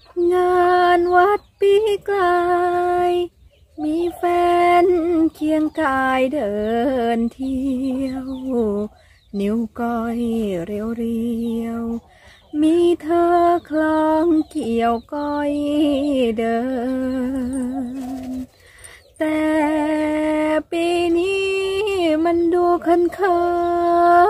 งานวัดปีกลายมีแฟนเคียงกายเดินเที่ยวนิ้วก้อยเรียวเรียวมีเธอคล้องเกี่ยวก้อยเดินแต่ปีนี้มันดูเขิ